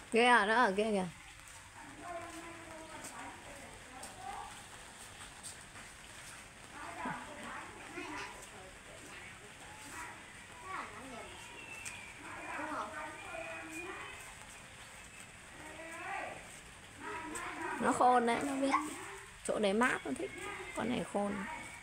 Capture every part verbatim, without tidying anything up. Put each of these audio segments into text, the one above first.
Kia à, nó ở kia kìa. Nó khôn đấy, nó biết chỗ đấy mát, nó thích. Con này khôn.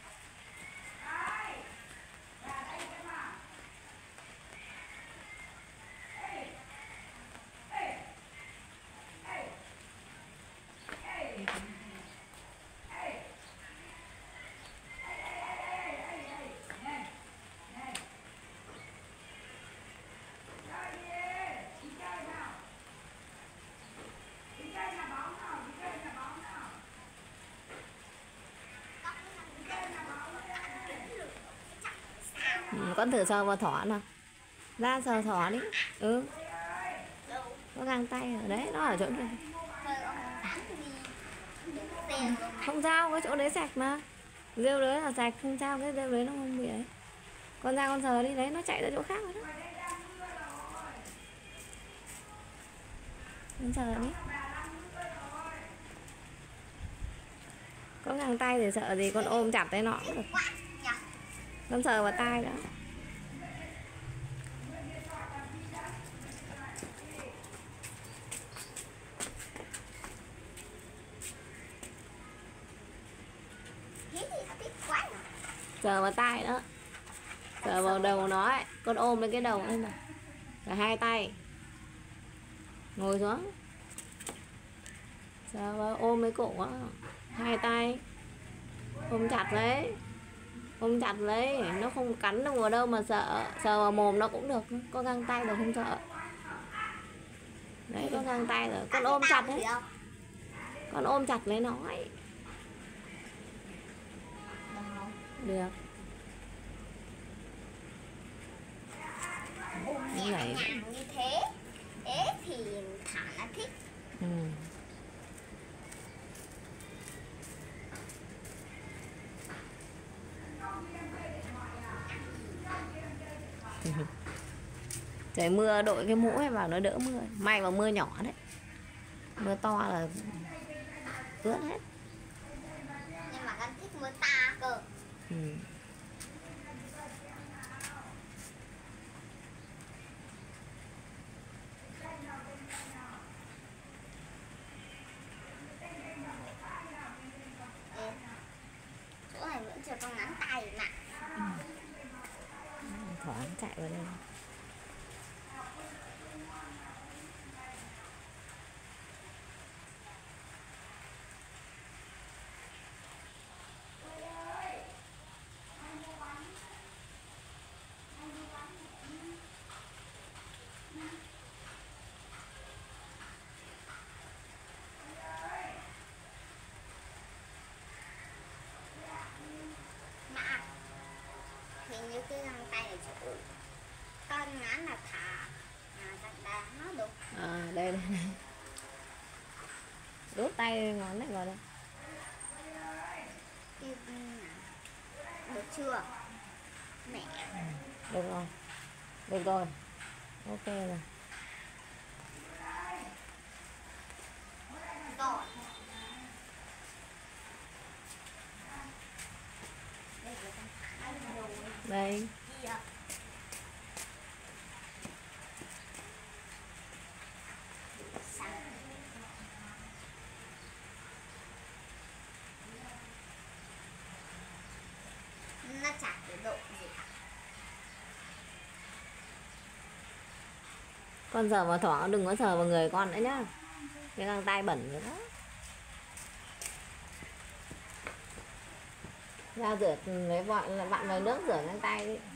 Ừ, con thử sờ vào thỏ nào. Ra sờ thỏ đi. Ừ. Có găng tay ở đấy, nó ở chỗ kia. Không sao, cái chỗ đấy sạch mà. Rêu đấy là sạch, không sao, cái rêu đấy nó không bị ấy. Con ra con sờ đi, đấy, nó chạy ra chỗ khác rồi đó. Con sờ đi. Có găng tay thì sợ gì, con ôm chặt tay nó cũng được. Con sờ vào tai đó. Sờ vào tai đó. Sờ vào đầu nó ấy. Con ôm lên cái đầu lên này. Cả hai tay. Ngồi xuống. Sờ vào, ôm cái cổ đó. Hai tay. Ôm chặt lấy. Ôm chặt lấy. Nó không cắn được vào đâu mà sợ. Sờ vào mồm nó cũng được. Có găng tay rồi không sợ. Đấy, có găng tay rồi. Con ôm chặt đấy. Con ôm chặt lấy nó ấy. Được. Như vậy. Như thế. Thế thì thả nó thích. Ừ. Trời mưa đội cái mũ ấy vào nó đỡ mưa. May mà mưa nhỏ đấy. Mưa to là ướt hết. Nhưng mà con thích mưa ta cơ. Ừ. Chỗ này vẫn chưa có ngắn tay mà. Ừ. Thoáng chạy vào đây. Mà hình như cái găng tay này chỗ con ngắn là thả mà găng tay nó được. À đây đây. Đốt tay ngón này vào đây. Được chưa? Mẹ. Được rồi. Được rồi. Ok rồi. Rồi. Đây. Nó chả cái độ gì cả. Con sờ vào thỏ, đừng có sờ vào người con nữa nhá. Cái găng tay bẩn rồi đó. Ra rửa lấy vọn bạn lấy nước rửa găng tay đi.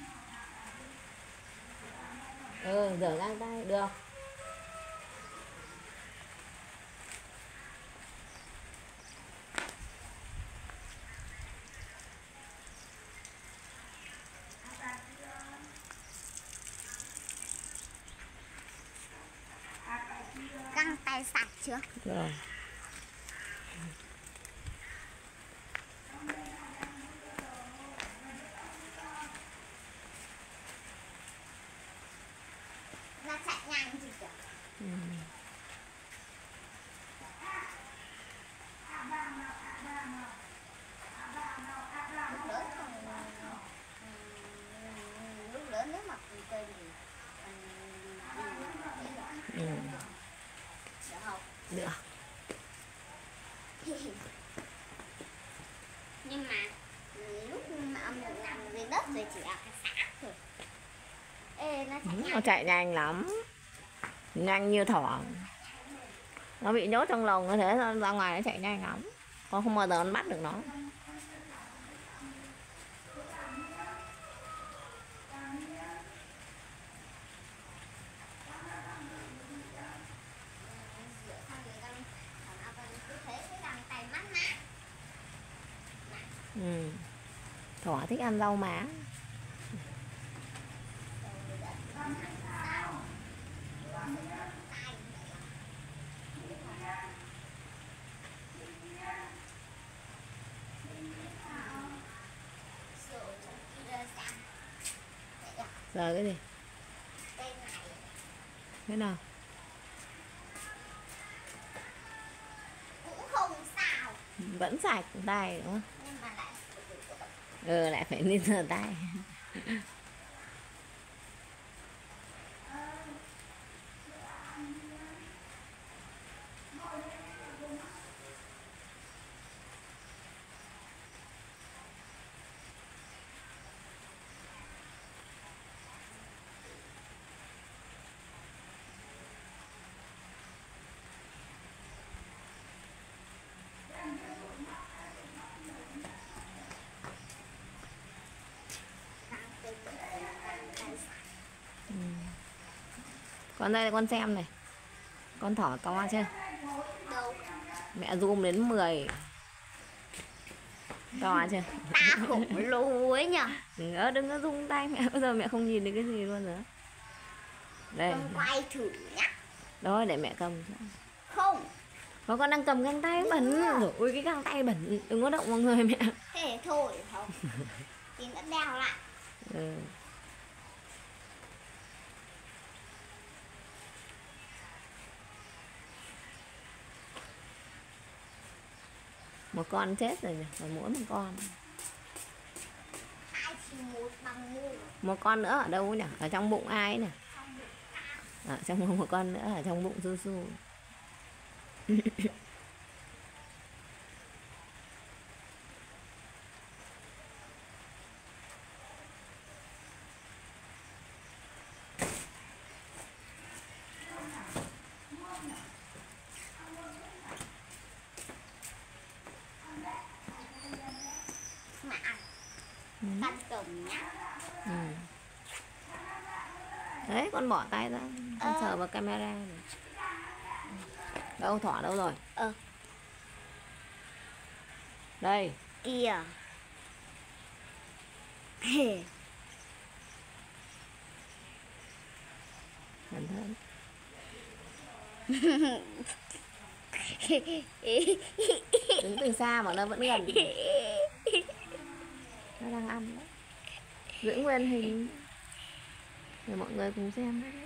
Ừ, rửa găng tay được. Găng tay sạch chưa? Rồi. Nó chạy nhanh gì kìa. Ừ. nếu mà cùng kênh thì Ừ. được không? Được. Nhưng mà lúc mà ông nằm dưới đất rồi chỉ là cái xác thôi. Ê, nó chạy Ừ, nó nhanh. chạy nhanh lắm, nhanh như thỏ. Nó bị nhốt trong lồng như thế ra ngoài nó chạy nhanh lắm, con không bao giờ nó bắt được nó. Rửa xong rồi con còn ông con cứ thế cái găng tay mắt mát. Ừ. Thỏ thích ăn rau má. Giờ cái gì? Thế nào? Cũng không sao. Vẫn sạch tay đúng không? Nhưng mà lại Ừ, lại phải đi rửa tay. Ừ. Con đây con xem này, con thỏ to chưa? đâu Mẹ zoom đến mười. To chưa? ta khủng lồ ấy nhở. Đừng có, đừng có rung tay mẹ, bây giờ mẹ không nhìn thấy cái gì luôn nữa. Đây. Con quay thử nhá. Đó, để mẹ cầm. Không. Có con đang cầm găng tay bẩn rồi, ui cái găng tay bẩn, đừng có động vào người mẹ. Thế thôi không. Thì đã đeo lại. Ừ. Một con chết rồi nhỉ, còn mỗi một con. Hai chỉ một bằng một. Một con nữa ở đâu nhỉ? Ở trong bụng ai nè? Xong rồi Ở trong bụng một con nữa ở trong bụng Su Su. mà Ừ. căn cầm nhá. Ừ. Đấy, con bỏ tay ra, con Ờ. sờ vào camera này. Đâu, thỏ đâu rồi? Ờ. Đây. Kìa. Hề. Cẩn thận. Đứng từ xa mà nó vẫn gần. Nó đang ăn đấy. Giữ nguyên hình để mọi người cùng xem đấy.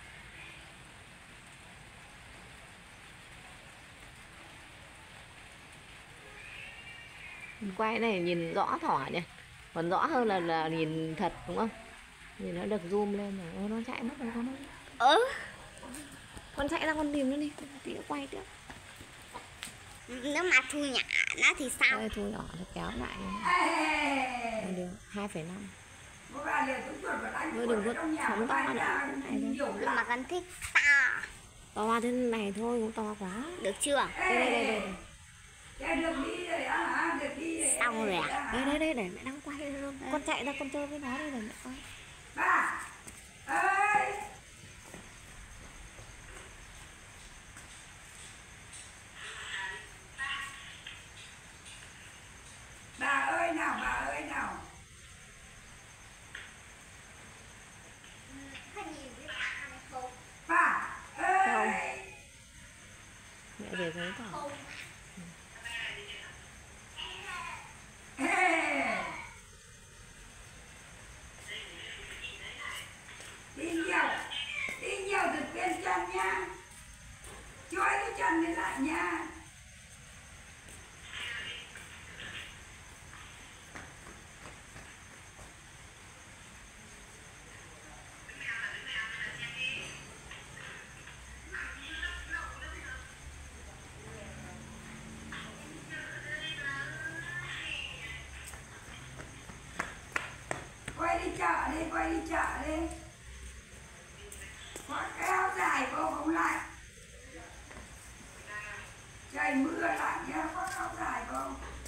Mình quay này nhìn rõ thỏ nhỉ, còn rõ hơn là là nhìn thật đúng không? Nhìn nó được zoom lên rồi. Ô, nó chạy mất rồi con ơi. Ơ. Con chạy ra con tìm nó đi, tí nữa quay tiếp. Nếu mà thu nhả nó thì sao? Đây, thu nhỏ nó kéo lại. Đây được hai phẩy năm. Thôi đừng vứt phóng to nữa. Này thôi. Nhưng mà con thích to. To thế này thôi, cũng to quá. Được chưa? Đây đây đây đây. Xong rồi à? Đây đây đây, để mẹ đang quay đây luôn. Con chạy ra con chơi với nó đây, để mẹ quay. Bà ơi, bà ơi nào, bà ơi nào. Có nhìn với bà này không? Bà ơi. Mẹ về với thỏ. Không. Đi nhiều, đi nhiều từ bên chân nha. Chuỗi cái chân lên lại nha. đi, quay đi chợ đi. Khoác cái áo dài vô không lạnh. Trời mưa lạnh nhá, khoác áo dài vô.